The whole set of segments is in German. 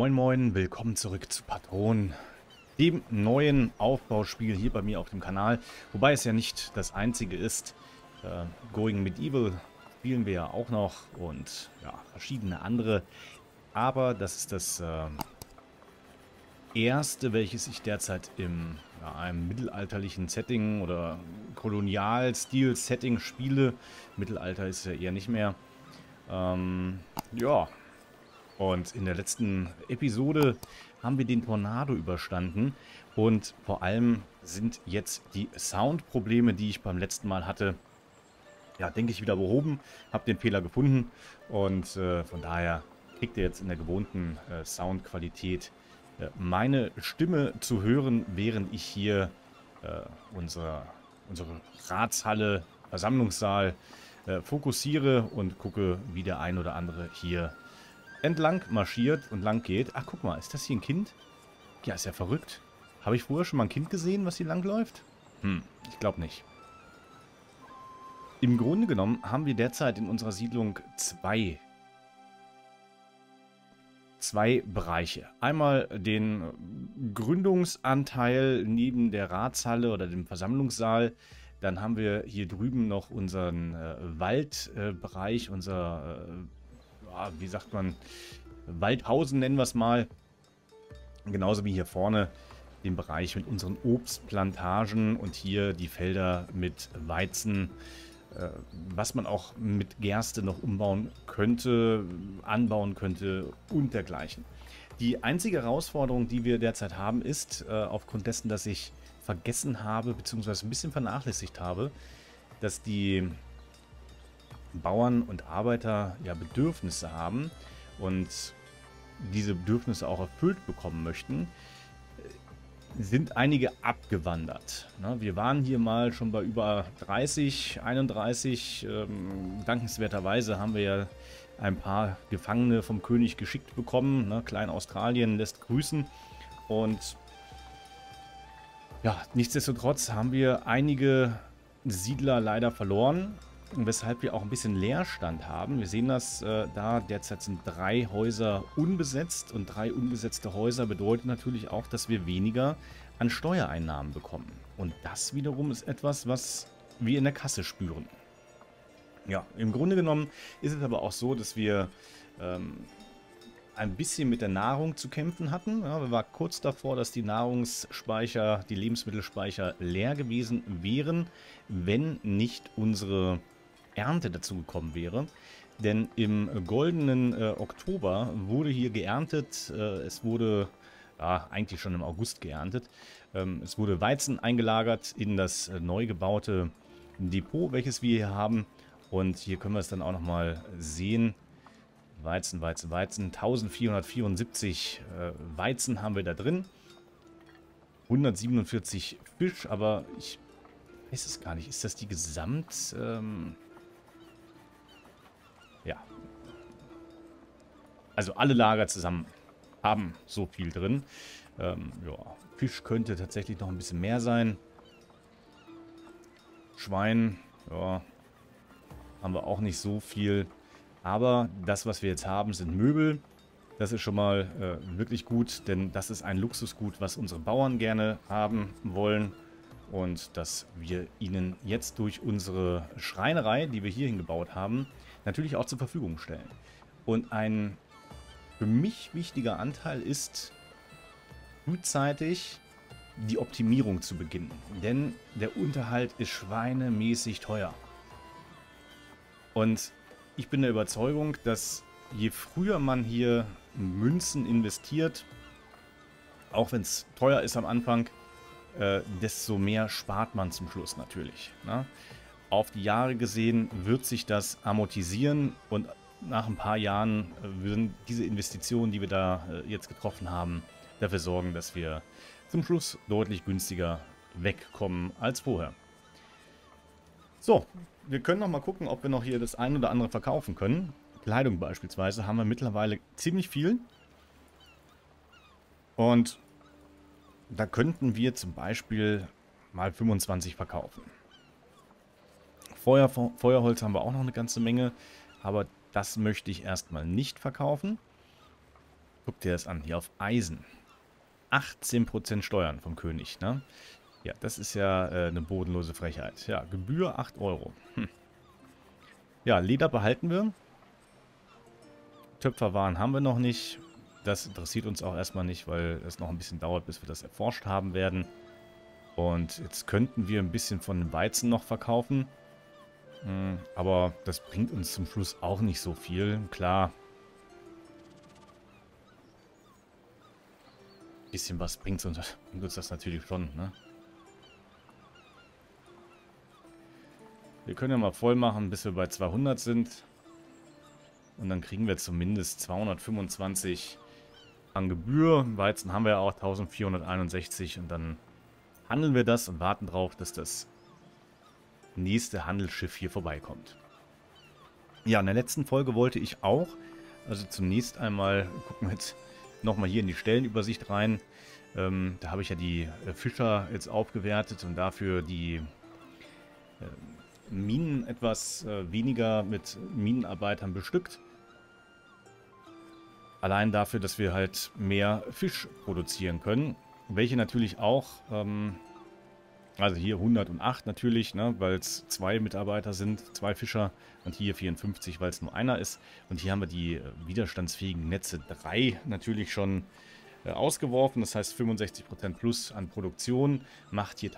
Moin Moin, willkommen zurück zu Patron, dem neuen Aufbauspiel hier bei mir auf dem Kanal. Wobei es ja nicht das einzige ist. Going Medieval spielen wir ja auch noch und ja, verschiedene andere. Aber das ist das erste, welches ich derzeit im einem mittelalterlichen Setting oder Kolonialstil-Setting spiele. Mittelalter ist ja eher nicht mehr. Ja. Und in der letzten Episode haben wir den Tornado überstanden und vor allem sind jetzt die Soundprobleme, die ich beim letzten Mal hatte, ja, denke ich, wieder behoben. Habe den Fehler gefunden und von daher kriegt ihr jetzt in der gewohnten Soundqualität meine Stimme zu hören, während ich hier unsere Ratshalle, Versammlungssaal fokussiere und gucke, wie der ein oder andere hier entlang marschiert und lang geht. Ach, guck mal, ist das hier ein Kind? Ja, ist ja verrückt. Habe ich vorher schon mal ein Kind gesehen, was hier lang läuft? Ich glaube nicht. Im Grunde genommen haben wir derzeit in unserer Siedlung zwei Bereiche. Einmal den Gründungsanteil neben der Ratshalle oder dem Versammlungssaal. Dann haben wir hier drüben noch unseren Waldbereich, wie sagt man, Waldhausen nennen wir es mal. Genauso wie hier vorne den Bereich mit unseren Obstplantagen und hier die Felder mit Weizen, was man auch mit Gerste noch umbauen könnte, anbauen könnte und dergleichen. Die einzige Herausforderung, die wir derzeit haben, ist, aufgrund dessen, dass ich vergessen habe, beziehungsweise ein bisschen vernachlässigt habe, dass die Bauern und Arbeiter ja Bedürfnisse haben und diese Bedürfnisse auch erfüllt bekommen möchten, sind einige abgewandert. Wir waren hier mal schon bei über 30, 31. Dankenswerterweise haben wir ja ein paar Gefangene vom König geschickt bekommen. Klein-Australien lässt grüßen. Und ja, nichtsdestotrotz haben wir einige Siedler leider verloren, weshalb wir auch ein bisschen Leerstand haben. Wir sehen das da, derzeit sind 3 Häuser unbesetzt und 3 unbesetzte Häuser bedeutet natürlich auch, dass wir weniger an Steuereinnahmen bekommen. Und das wiederum ist etwas, was wir in der Kasse spüren. Ja, im Grunde genommen ist es aber auch so, dass wir ein bisschen mit der Nahrung zu kämpfen hatten. Ja, wir waren kurz davor, dass die Nahrungsspeicher, die Lebensmittelspeicher leer gewesen wären, wenn nicht unsere Ernte dazu gekommen wäre. Denn im goldenen Oktober wurde hier geerntet. Es wurde eigentlich schon im August geerntet. Es wurde Weizen eingelagert in das neu gebaute Depot, welches wir hier haben. Und hier können wir es dann auch nochmal sehen. Weizen. 1474 Weizen haben wir da drin. 147 Fisch, aber ich weiß es gar nicht. Ist das die Gesamt... ja. Also alle Lager zusammen haben so viel drin. Ja, Fisch könnte tatsächlich noch ein bisschen mehr sein. Schwein, ja, haben wir auch nicht so viel. Aber das, was wir jetzt haben, sind Möbel. Das ist schon mal wirklich gut, denn das ist ein Luxusgut, was unsere Bauern gerne haben wollen. Und dass wir ihnen jetzt durch unsere Schreinerei, die wir hierhin gebaut haben, natürlich auch zur Verfügung stellen. Und ein für mich wichtiger Anteil ist, frühzeitig die Optimierung zu beginnen. Denn der Unterhalt ist schweinemäßig teuer. Und ich bin der Überzeugung, dass je früher man hier Münzen investiert, auch wenn es teuer ist am Anfang, desto mehr spart man zum Schluss natürlich. Ne? Auf die Jahre gesehen wird sich das amortisieren und nach ein paar Jahren würden diese Investitionen, die wir da jetzt getroffen haben, dafür sorgen, dass wir zum Schluss deutlich günstiger wegkommen als vorher. So, wir können noch mal gucken, ob wir noch hier das ein oder andere verkaufen können. Kleidung beispielsweise haben wir mittlerweile ziemlich viel. Und da könnten wir zum Beispiel mal 25 verkaufen. Feuerholz haben wir auch noch eine ganze Menge, aber das möchte ich erstmal nicht verkaufen. Guck dir das an, hier auf Eisen. 18% Steuern vom König, ne? Ja, das ist ja eine bodenlose Frechheit. Ja, Gebühr 8 Euro. Ja, Leder behalten wir. Töpferwaren haben wir noch nicht. Das interessiert uns auch erstmal nicht, weil es noch ein bisschen dauert, bis wir das erforscht haben werden. Und jetzt könnten wir ein bisschen von dem Weizen noch verkaufen. Aber das bringt uns zum Schluss auch nicht so viel. Klar, ein bisschen was bringt uns das natürlich schon, ne? Wir können ja mal voll machen, bis wir bei 200 sind. Und dann kriegen wir zumindest 225 an Gebühr. Weizen haben wir ja auch 1461. Und dann handeln wir das und warten drauf, dass das nächste Handelsschiff hier vorbeikommt. Ja, in der letzten Folge wollte ich auch, also zunächst einmal, gucken wir jetzt nochmal hier in die Stellenübersicht rein. Da habe ich ja die Fischer jetzt aufgewertet und dafür die Minen etwas weniger mit Minenarbeitern bestückt. Allein dafür, dass wir halt mehr Fisch produzieren können. Welche natürlich auch, also hier 108 natürlich, ne, weil es 2 Mitarbeiter sind, 2 Fischer. Und hier 54, weil es nur einer ist. Und hier haben wir die widerstandsfähigen Netze 3 natürlich schon ausgeworfen. Das heißt 65% plus an Produktion. Macht hier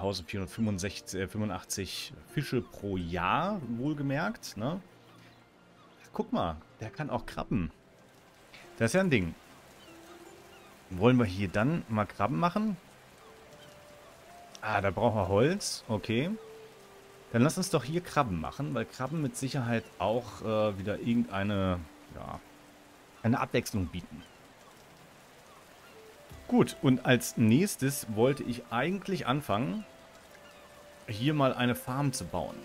1485 Fische pro Jahr, wohlgemerkt. Ne? Guck mal, der kann auch Krabben. Das ist ja ein Ding. Wollen wir hier dann mal Krabben machen? Ah, da brauchen wir Holz. Okay. Dann lass uns doch hier Krabben machen, weil Krabben mit Sicherheit auch wieder irgendeine, ja, eine Abwechslung bieten. Gut, und als nächstes wollte ich eigentlich anfangen, hier mal eine Farm zu bauen.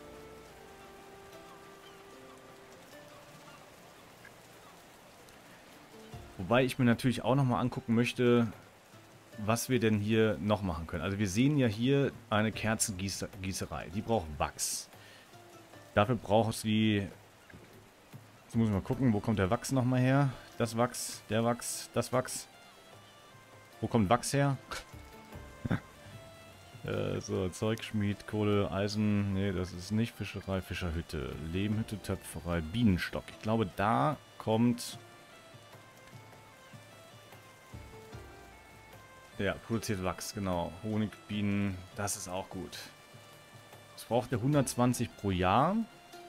Wobei ich mir natürlich auch nochmal angucken möchte, was wir denn hier noch machen können. Also wir sehen ja hier eine Kerzengießerei. Die braucht Wachs. Dafür braucht sie... Jetzt muss ich mal gucken, wo kommt der Wachs nochmal her? Das Wachs, der Wachs, das Wachs. Wo kommt Wachs her? So, Zeugschmied, Kohle, Eisen. Nee, das ist nicht Fischerei, Fischerhütte. Lehmhütte, Töpferei, Bienenstock. Ich glaube, da kommt... Ja, produziert Wachs, genau. Honigbienen, das ist auch gut. Das braucht er 120 pro Jahr.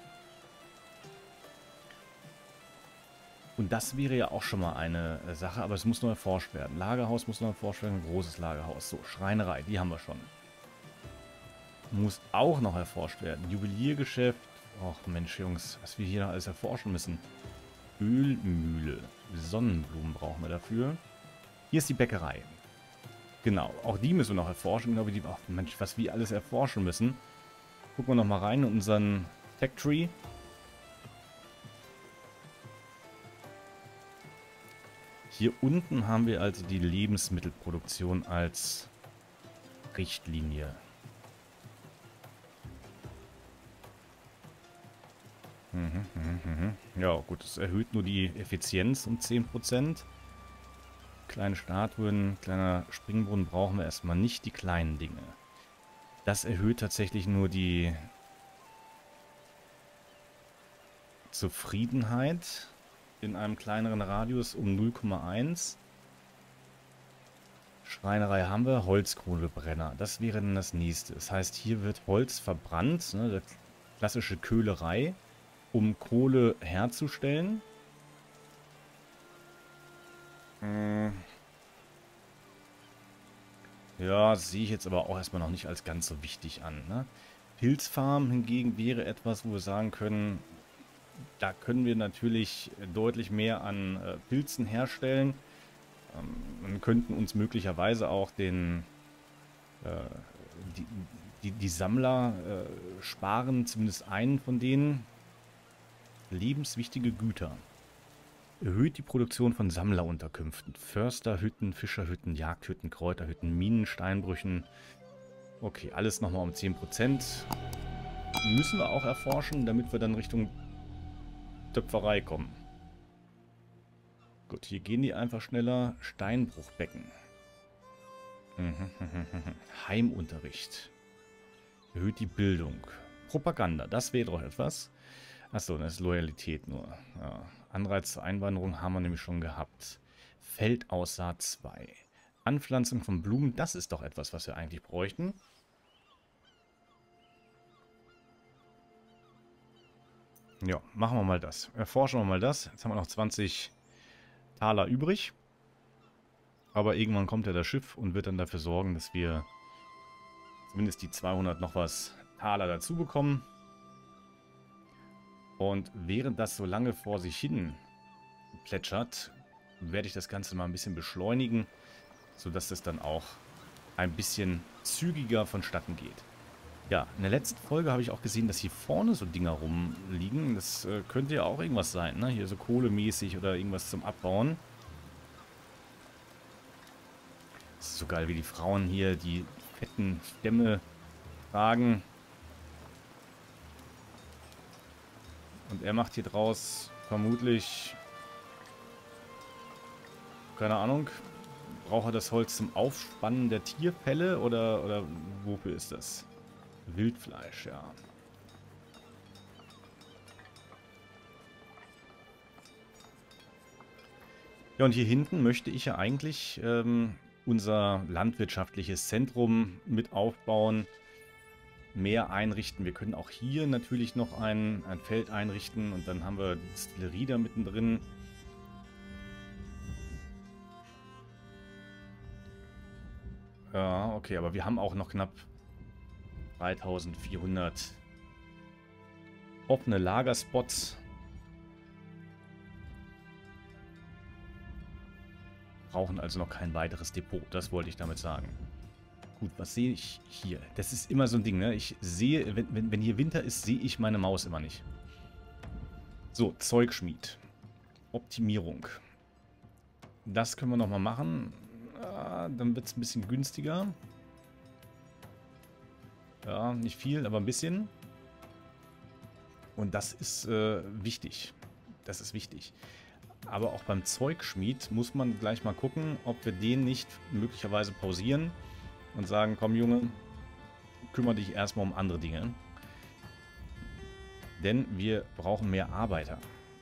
Und das wäre ja auch schon mal eine Sache, aber es muss noch erforscht werden. Lagerhaus muss noch erforscht werden, ein großes Lagerhaus. So, Schreinerei, die haben wir schon. Muss auch noch erforscht werden. Juweliergeschäft. Och Mensch, Jungs, was wir hier noch alles erforschen müssen. Ölmühle. Sonnenblumen brauchen wir dafür. Hier ist die Bäckerei. Genau, auch die müssen wir noch erforschen. Genau wie die. Ach Mensch, was wir alles erforschen müssen. Gucken wir noch mal rein in unseren Factory. Hier unten haben wir also die Lebensmittelproduktion als Richtlinie. Ja, gut, das erhöht nur die Effizienz um 10%. Kleine Statuen, kleiner Springbrunnen brauchen wir erstmal nicht, die kleinen Dinge. Das erhöht tatsächlich nur die Zufriedenheit in einem kleineren Radius um 0,1. Schreinerei haben wir, Holzkohlebrenner. Das wäre dann das nächste. Das heißt, hier wird Holz verbrannt, ne, das klassische Köhlerei, um Kohle herzustellen. Ja, sehe ich jetzt aber auch erstmal noch nicht als ganz so wichtig an. Ne? Pilzfarm hingegen wäre etwas, wo wir sagen können, da können wir natürlich deutlich mehr an Pilzen herstellen. Wir könnten uns möglicherweise auch die Sammler sparen, zumindest einen von denen. Lebenswichtige Güter. Erhöht die Produktion von Sammlerunterkünften. Försterhütten, Fischerhütten, Jagdhütten, Kräuterhütten, Minen, Steinbrüchen. Okay, alles nochmal um 10%. Müssen wir auch erforschen, damit wir dann Richtung Töpferei kommen. Gut, hier gehen die einfach schneller. Steinbruchbecken. Heimunterricht. Erhöht die Bildung. Propaganda, das wäre doch etwas. Achso, das ist Loyalität nur. Ja. Anreiz zur Einwanderung haben wir nämlich schon gehabt. Feldaussaat 2. Anpflanzung von Blumen, das ist doch etwas, was wir eigentlich bräuchten. Ja, machen wir mal das. Erforschen wir mal das. Jetzt haben wir noch 20 Taler übrig. Aber irgendwann kommt ja das Schiff und wird dann dafür sorgen, dass wir zumindest die 200 noch was Taler dazu bekommen. Und während das so lange vor sich hin plätschert, werde ich das Ganze mal ein bisschen beschleunigen, sodass das dann auch ein bisschen zügiger vonstatten geht. Ja, in der letzten Folge habe ich auch gesehen, dass hier vorne so Dinger rumliegen. Das könnte ja auch irgendwas sein, ne? Hier so kohlemäßig oder irgendwas zum Abbauen. Das ist so geil, wie die Frauen hier die fetten Stämme tragen. Und er macht hier draus vermutlich, keine Ahnung, braucht er das Holz zum Aufspannen der Tierfelle oder wofür ist das? Wildfleisch, ja. Ja, und hier hinten möchte ich ja eigentlich unser landwirtschaftliches Zentrum mit aufbauen, mehr einrichten. Wir können auch hier natürlich noch ein Feld einrichten und dann haben wir die Distillerie da mittendrin. Ja, okay, aber wir haben auch noch knapp 3400 offene Lagerspots. Brauchen also noch kein weiteres Depot, das wollte ich damit sagen. Gut, was sehe ich hier? Das ist immer so ein Ding, ne? Ich sehe, wenn hier Winter ist, sehe ich meine Maus immer nicht. So, Zeugschmied. Optimierung. Das können wir nochmal machen. Dann wird es ein bisschen günstiger. Ja, nicht viel, aber ein bisschen. Und das ist wichtig. Das ist wichtig. Aber auch beim Zeugschmied muss man gleich mal gucken, ob wir den nicht möglicherweise pausieren und sagen, komm Junge, kümmere dich erstmal um andere Dinge. Denn wir brauchen mehr Arbeiter.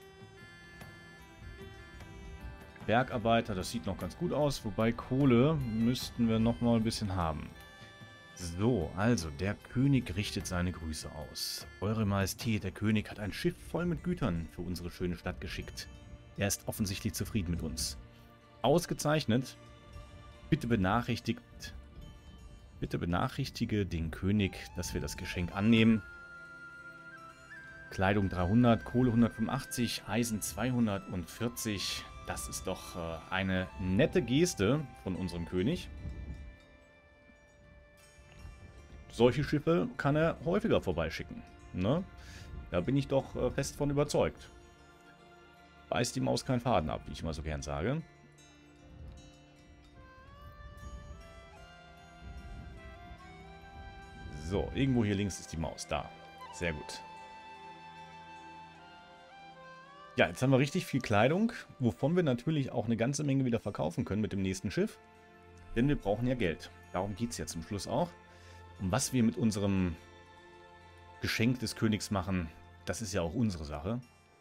Bergarbeiter, das sieht noch ganz gut aus, wobei Kohle müssten wir noch mal ein bisschen haben. So, also, der König richtet seine Grüße aus. Eure Majestät, der König hat ein Schiff voll mit Gütern für unsere schöne Stadt geschickt. Er ist offensichtlich zufrieden mit uns. Ausgezeichnet. Bitte benachrichtige den König, dass wir das Geschenk annehmen. Kleidung 300, Kohle 185, Eisen 240. Das ist doch eine nette Geste von unserem König. Solche Schiffe kann er häufiger vorbeischicken. Ne? Da bin ich doch fest von überzeugt. Beißt die Maus keinen Faden ab, wie ich mal so gern sage. So, irgendwo hier links ist die Maus. Da. Sehr gut. Ja, jetzt haben wir richtig viel Kleidung, wovon wir natürlich auch eine ganze Menge wieder verkaufen können mit dem nächsten Schiff. Denn wir brauchen ja Geld. Darum geht es ja zum Schluss auch. Und was wir mit unserem Geschenk des Königs machen, das ist ja auch unsere Sache.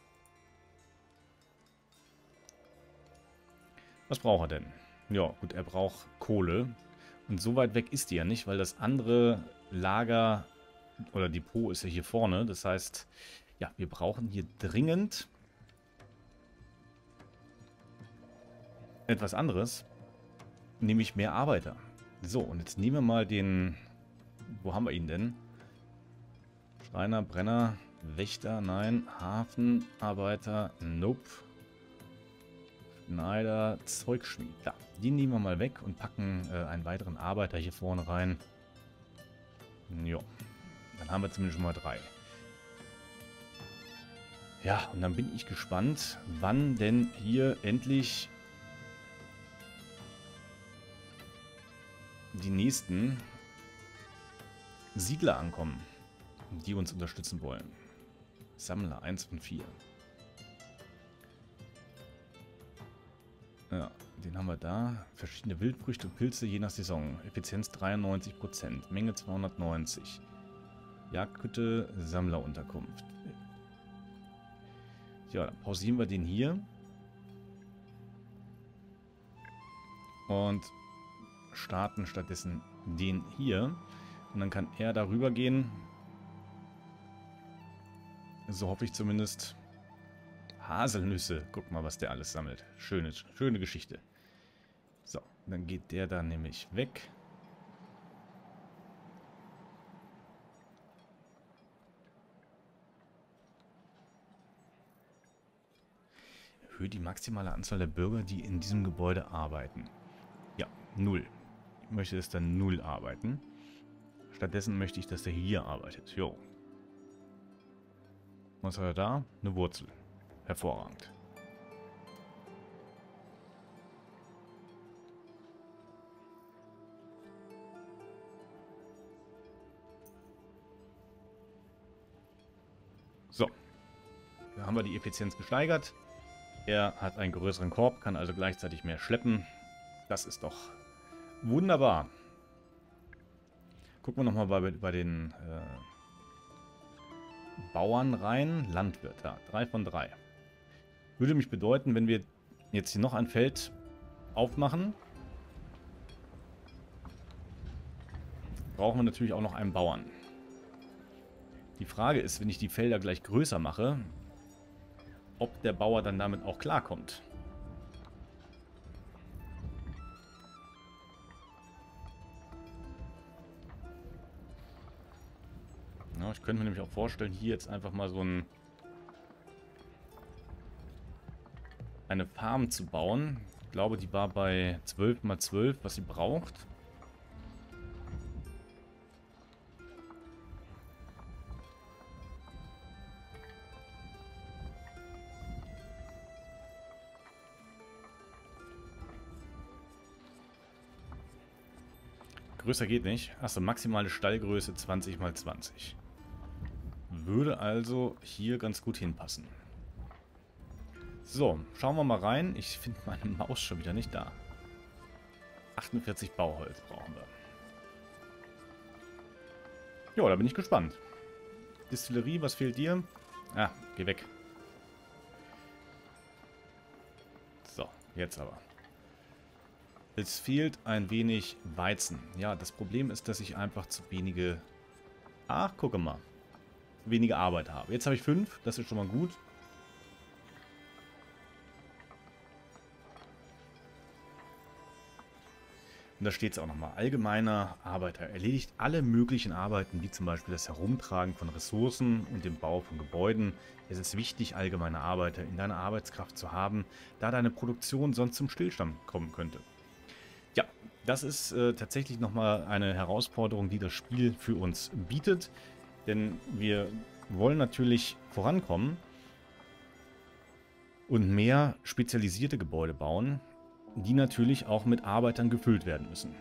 Was braucht er denn? Ja, gut, er braucht Kohle. Und so weit weg ist die ja nicht, weil das andere Lager oder Depot ist ja hier vorne. Das heißt, ja, wir brauchen hier dringend etwas anderes, nämlich mehr Arbeiter. So, und jetzt nehmen wir mal den... Wo haben wir ihn denn? Schreiner, Brenner, Wächter, nein. Hafenarbeiter, nope. Schneider, Zeugschmied. Da, die nehmen wir mal weg und packen einen weiteren Arbeiter hier vorne rein. Jo, dann haben wir zumindest schon mal 3. Ja, und dann bin ich gespannt, wann denn hier endlich die nächsten Siedler ankommen, die uns unterstützen wollen. Sammler 1 von 4. Den haben wir da. Verschiedene Wildfrüchte und Pilze je nach Saison. Effizienz 93%. Menge 290. Jagdhütte, Sammlerunterkunft. Ja, dann pausieren wir den hier. Und starten stattdessen den hier. Und dann kann er darüber gehen. So hoffe ich zumindest. Haselnüsse. Guck mal, was der alles sammelt. Schöne Geschichte. So, dann geht der da nämlich weg. Erhöhe die maximale Anzahl der Bürger, die in diesem Gebäude arbeiten. Ja, 0. Ich möchte, dass da 0 arbeiten. Stattdessen möchte ich, dass der hier arbeitet. Jo. Was hat er da? Eine Wurzel. Hervorragend. So. Da haben wir die Effizienz gesteigert. Er hat einen größeren Korb, kann also gleichzeitig mehr schleppen. Das ist doch wunderbar. Gucken wir nochmal bei den Bauern rein. Landwirt, ja, 3 von 3. Würde mich bedeuten, wenn wir jetzt hier noch ein Feld aufmachen, brauchen wir natürlich auch noch einen Bauern. Die Frage ist, wenn ich die Felder gleich größer mache, ob der Bauer dann damit auch klarkommt. Ja, ich könnte mir nämlich auch vorstellen, hier jetzt einfach mal so eine Farm zu bauen. Ich glaube, die war bei 12×12, was sie braucht. Größer geht nicht. Achso, maximale Stallgröße 20×20. Würde also hier ganz gut hinpassen. So, schauen wir mal rein. Ich finde meine Maus schon wieder nicht da. 48 Bauholz brauchen wir. Ja, da bin ich gespannt. Distillerie, was fehlt dir? Ah, geh weg. So, jetzt aber. Es fehlt ein wenig Weizen. Ja, das Problem ist, dass ich einfach zu wenige... Ach, gucke mal. Wenige Arbeit habe. Jetzt habe ich 5, das ist schon mal gut. Und da steht es auch nochmal. Allgemeiner Arbeiter erledigt alle möglichen Arbeiten, wie zum Beispiel das Herumtragen von Ressourcen und dem Bau von Gebäuden. Es ist wichtig, allgemeine Arbeiter in deiner Arbeitskraft zu haben, da deine Produktion sonst zum Stillstand kommen könnte. Ja, das ist tatsächlich nochmal eine Herausforderung, die das Spiel für uns bietet. Denn wir wollen natürlich vorankommen und mehr spezialisierte Gebäude bauen, die natürlich auch mit Arbeitern gefüllt werden müssen.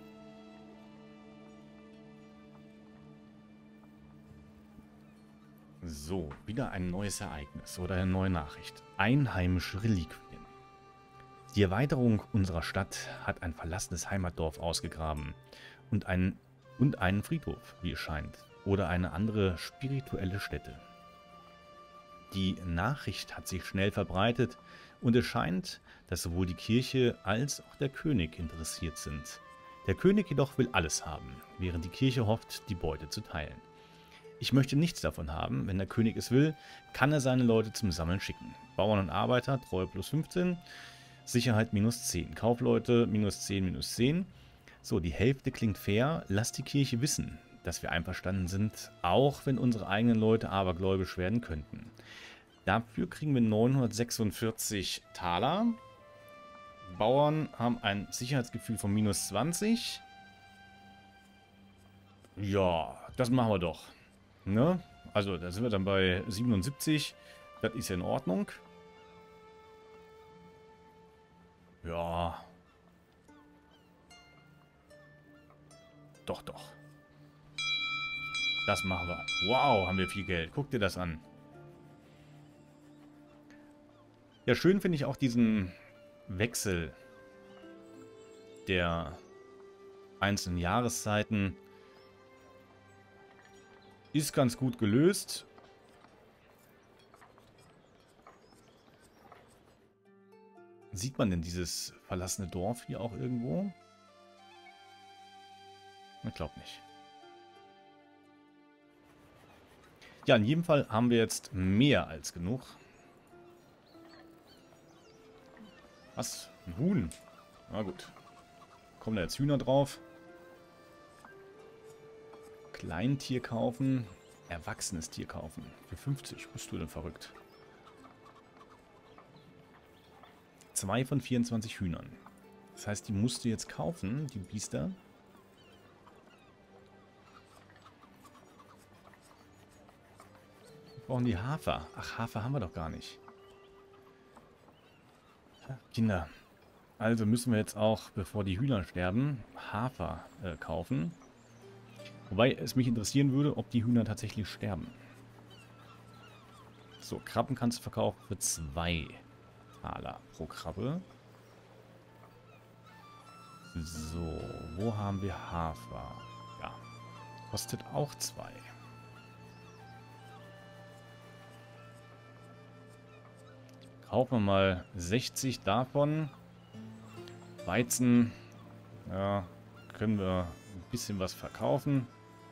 So, wieder ein neues Ereignis oder eine neue Nachricht. Einheimische Reliquien. Die Erweiterung unserer Stadt hat ein verlassenes Heimatdorf ausgegraben und einen Friedhof, wie es scheint, oder eine andere spirituelle Stätte. Die Nachricht hat sich schnell verbreitet und es scheint, dass sowohl die Kirche als auch der König interessiert sind. Der König jedoch will alles haben, während die Kirche hofft, die Beute zu teilen. Ich möchte nichts davon haben. Wenn der König es will, kann er seine Leute zum Sammeln schicken. Bauern und Arbeiter, Treue plus 15, Sicherheit minus 10, Kaufleute minus 10, minus 10. So, die Hälfte klingt fair. Lass die Kirche wissen, dass wir einverstanden sind, auch wenn unsere eigenen Leute abergläubisch werden könnten. Dafür kriegen wir 946 Taler. Bauern haben ein Sicherheitsgefühl von minus 20. Ja, das machen wir doch. Ne? Also, da sind wir dann bei 77. Das ist ja in Ordnung. Ja. Doch, doch. Das machen wir. Wow, haben wir viel Geld. Guck dir das an. Ja, schön finde ich auch diesen Wechsel der einzelnen Jahreszeiten ist ganz gut gelöst. Sieht man denn dieses verlassene Dorf hier auch irgendwo? Ich glaube nicht. Ja, in jedem Fall haben wir jetzt mehr als genug. Was? Ein Huhn? Na gut. Kommen da jetzt Hühner drauf? Kleintier kaufen. Erwachsenes Tier kaufen. Für 50. Bist du denn verrückt? 2 von 24 Hühnern. Das heißt, die musst du jetzt kaufen, die Biester. Wir brauchen die Hafer. Ach, Hafer haben wir doch gar nicht. Kinder. Also müssen wir jetzt auch, bevor die Hühner sterben, Hafer kaufen. Wobei es mich interessieren würde, ob die Hühner tatsächlich sterben. So, Krabben kannst du verkaufen für 2 Taler pro Krabbe. So, wo haben wir Hafer? Ja, kostet auch 2. Kaufen wir mal 60 davon. Weizen, ja, können wir ein bisschen was verkaufen.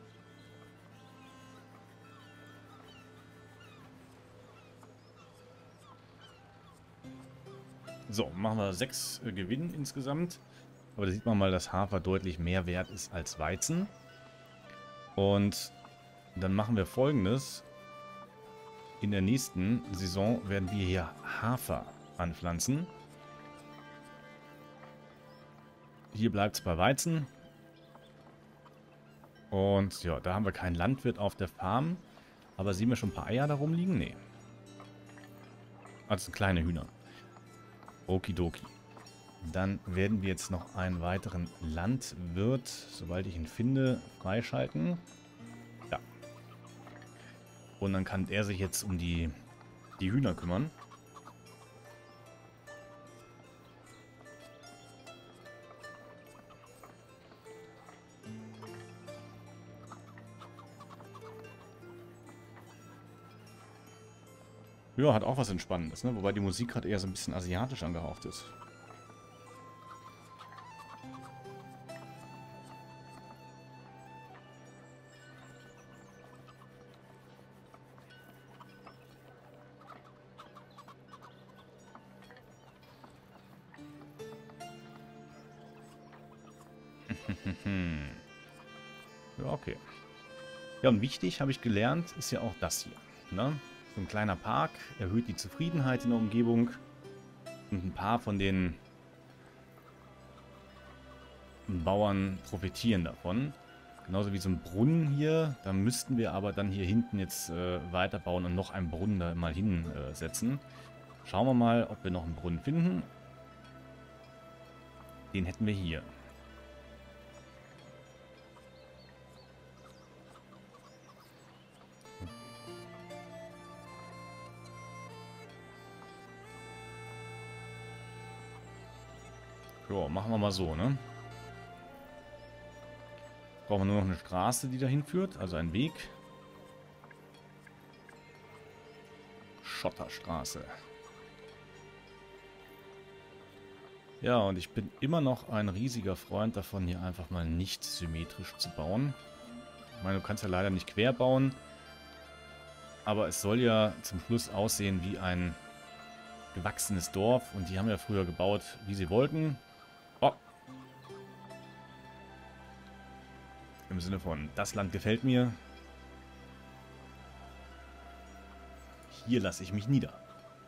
So, machen wir 6 Gewinn insgesamt. Aber da sieht man mal, dass Hafer deutlich mehr wert ist als Weizen. Und dann machen wir Folgendes. In der nächsten Saison werden wir hier Hafer anpflanzen. Hier bleibt es bei Weizen. Und ja, da haben wir keinen Landwirt auf der Farm. Aber sehen wir schon ein paar Eier da rumliegen? Nee. Also kleine Hühner. Okidoki. Dann werden wir jetzt noch einen weiteren Landwirt, sobald ich ihn finde, freischalten. Ja. Und dann kann er sich jetzt um die Hühner kümmern. Ja, hat auch was Entspannendes, ne? Wobei die Musik gerade eher so ein bisschen asiatisch angehaucht ist. Ja, okay. Ja, und wichtig, habe ich gelernt, ist ja auch das hier. Ne? So ein kleiner Park erhöht die Zufriedenheit in der Umgebung. Und ein paar von den Bauern profitieren davon. Genauso wie so ein Brunnen hier. Da müssten wir aber dann hier hinten jetzt weiterbauen und noch einen Brunnen da mal hinsetzen. Schauen wir mal, ob wir noch einen Brunnen finden. Den hätten wir hier. Ja, machen wir mal so, ne? Brauchen wir nur noch eine Straße, die dahin führt, also ein Weg. Schotterstraße. Ja, und ich bin immer noch ein riesiger Freund davon, hier einfach mal nicht symmetrisch zu bauen. Ich meine, du kannst ja leider nicht quer bauen, aber es soll ja zum Schluss aussehen wie ein gewachsenes Dorf und die haben ja früher gebaut, wie sie wollten. Oh. Im Sinne von, das Land gefällt mir. Hier lasse ich mich nieder.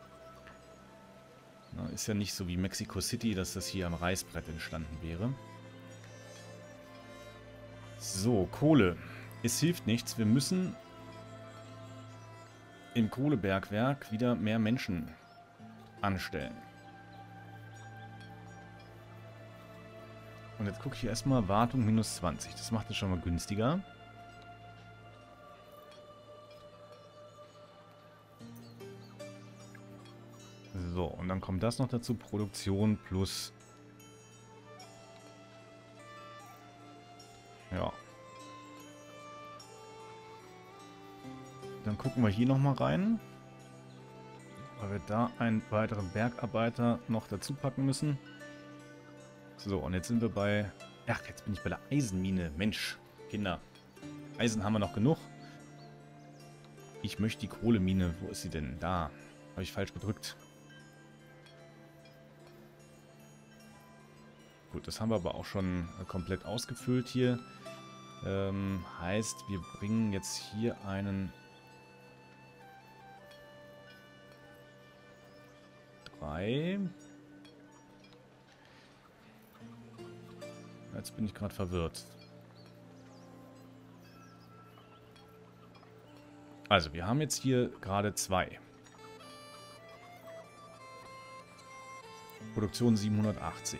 Na, ist ja nicht so wie Mexico City, dass das hier am Reißbrett entstanden wäre. So, Kohle. Es hilft nichts. Wir müssen im Kohlebergwerk wieder mehr Menschen anstellen. Und jetzt gucke ich hier erstmal Wartung minus 20. Das macht es schon mal günstiger. So, und dann kommt das noch dazu. Produktion plus Dann gucken wir hier nochmal rein. Weil wir da einen weiteren Bergarbeiter noch dazu packen müssen. So, und jetzt sind wir bei... Ach, jetzt bin ich bei der Eisenmine. Mensch, Kinder. Eisen haben wir noch genug. Ich möchte die Kohlemine. Wo ist sie denn? Da. Habe ich falsch gedrückt. Gut, das haben wir aber auch schon komplett ausgefüllt hier. Heißt, wir bringen jetzt hier einen... 3. Jetzt bin ich gerade verwirrt. Also, wir haben jetzt hier gerade 2. Produktion 780.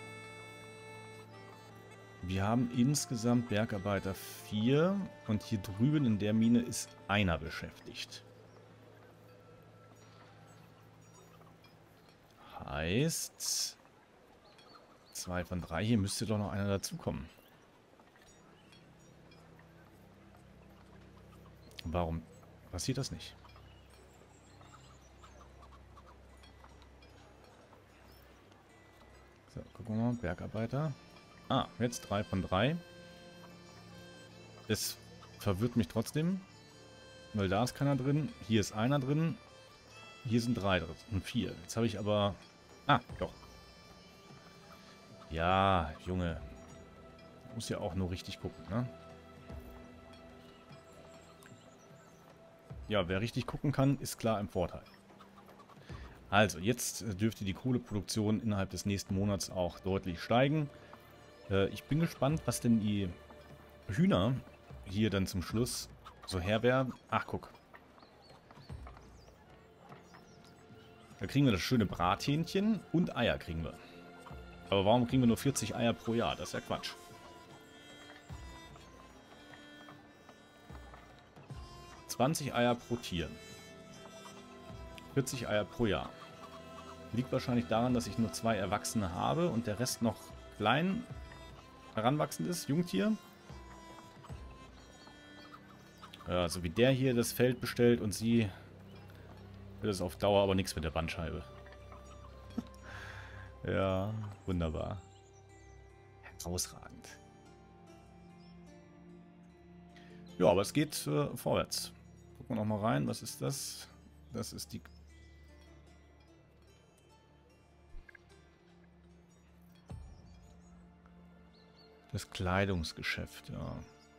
Wir haben insgesamt Bergarbeiter 4 und hier drüben in der Mine ist einer beschäftigt. Heißt, 2 von 3, hier müsste doch noch einer dazukommen. Warum passiert das nicht? So, gucken wir mal, Bergarbeiter. Ah, jetzt 3 von 3. Es verwirrt mich trotzdem, weil da ist keiner drin, hier ist einer drin, hier sind 3 drin und 4. Jetzt habe ich aber... Ah, doch. Ja, Junge. Muss ja auch nur richtig gucken, ne? Ja, wer richtig gucken kann, ist klar im Vorteil. Also, jetzt dürfte die Kohleproduktion innerhalb des nächsten Monats auch deutlich steigen. Ich bin gespannt, was denn die Hühner hier dann zum Schluss so herwerden. Ach, guck. Da kriegen wir das schöne Brathähnchen und Eier kriegen wir. Aber warum kriegen wir nur 40 Eier pro Jahr? Das ist ja Quatsch. Eier pro Tier. 40 Eier pro Jahr. Liegt wahrscheinlich daran, dass ich nur 2 Erwachsene habe und der Rest noch klein heranwachsend ist, Jungtier. Ja, so wie der hier das Feld bestellt und sie... wird es auf Dauer aber nichts mit der Bandscheibe. Ja, wunderbar. Herausragend. Ja, aber es geht vorwärts. Gucken wir noch mal rein. Was ist das? Das ist die... Das Kleidungsgeschäft, ja.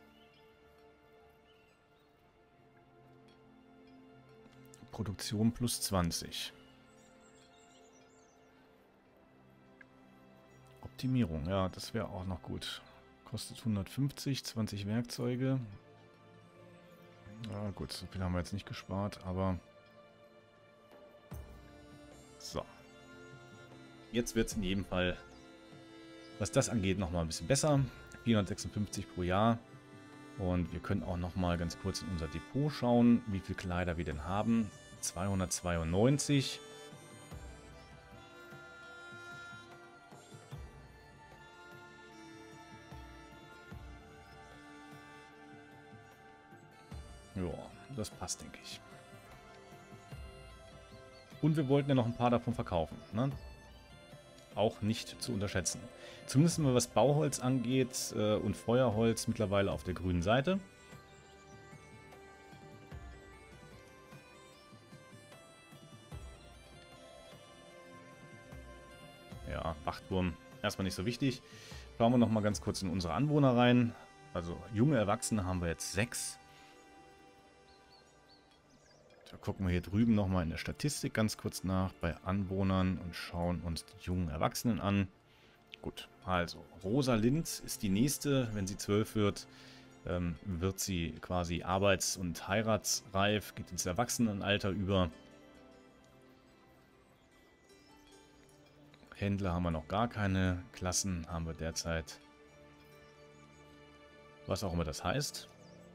Produktion plus 20. Optimierung, ja, das wäre auch noch gut. Kostet 150, 20 Werkzeuge. Ja gut, so viel haben wir jetzt nicht gespart, aber... So. Jetzt wird es in jedem Fall, was das angeht, nochmal ein bisschen besser. 456 pro Jahr. Und wir können auch nochmal ganz kurz in unser Depot schauen, wie viele Kleider wir denn haben. 292. Ja, das passt, denke ich. Und wir wollten ja noch ein paar davon verkaufen, ne? Auch nicht zu unterschätzen. Zumindest mal was Bauholz angeht und Feuerholz mittlerweile auf der grünen Seite. Ja, Wachturm erstmal nicht so wichtig. Schauen wir noch mal ganz kurz in unsere Anwohner rein. Also junge Erwachsene haben wir jetzt 6. Da gucken wir hier drüben noch mal in der Statistik ganz kurz nach bei Anwohnern und schauen uns die jungen Erwachsenen an. Gut, also Rosalind ist die nächste. Wenn sie 12 wird, wird sie quasi arbeits- und heiratsreif, geht ins Erwachsenenalter über. Händler haben wir noch gar keine. Klassen haben wir derzeit. Was auch immer das heißt.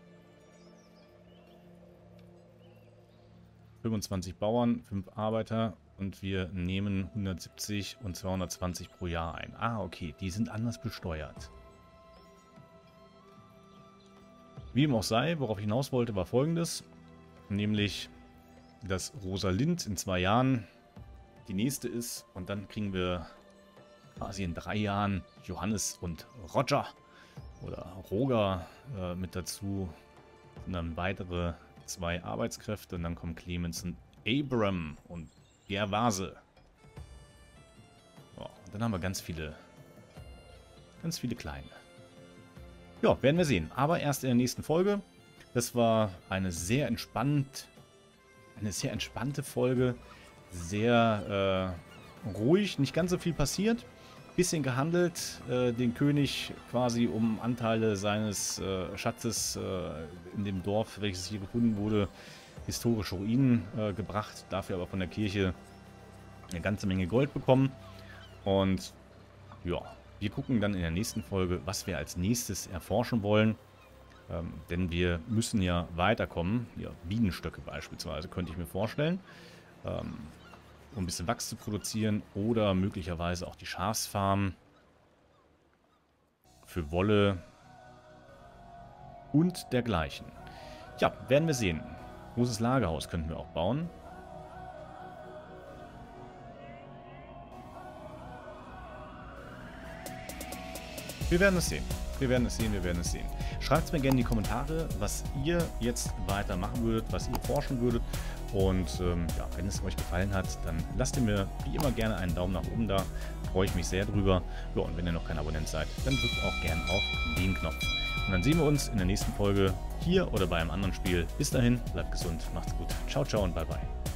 25 Bauern, 5 Arbeiter und wir nehmen 170 und 220 pro Jahr ein. Ah, okay, die sind anders besteuert. Wie dem auch sei, worauf ich hinaus wollte, war Folgendes. nämlich, dass Rosalind in 2 Jahren die nächste ist und dann kriegen wir quasi in 3 Jahren Johannes und Roger oder Roger mit dazu und dann weitere 2 Arbeitskräfte und dann kommen Clemens und Abram und Gervase. Ja, und dann haben wir ganz viele kleine. Ja, werden wir sehen. Aber erst in der nächsten Folge. Das war eine sehr entspannte Folge. Sehr ruhig, nicht ganz so viel passiert. Bisschen gehandelt, den König quasi um Anteile seines Schatzes in dem Dorf, welches hier gefunden wurde, historische Ruinen gebracht. Dafür aber von der Kirche eine ganze Menge Gold bekommen. Und ja, wir gucken dann in der nächsten Folge, was wir als nächstes erforschen wollen. Denn wir müssen ja weiterkommen. Ja, Bienenstöcke beispielsweise könnte ich mir vorstellen. Um ein bisschen Wachs zu produzieren oder möglicherweise auch die Schafsfarm für Wolle und dergleichen. Ja, werden wir sehen. Großes Lagerhaus könnten wir auch bauen. Wir werden es sehen. Wir werden es sehen. Schreibt es mir gerne in die Kommentare, was ihr jetzt weitermachen würdet, was ihr forschen würdet. Und ja, wenn es euch gefallen hat, dann lasst ihr mir wie immer gerne einen Daumen nach oben da. Freue ich mich sehr drüber. Ja, und wenn ihr noch kein Abonnent seid, dann drückt auch gerne auf den Knopf. Und dann sehen wir uns in der nächsten Folge hier oder bei einem anderen Spiel. Bis dahin, bleibt gesund, macht's gut. Ciao, ciao und bye, bye.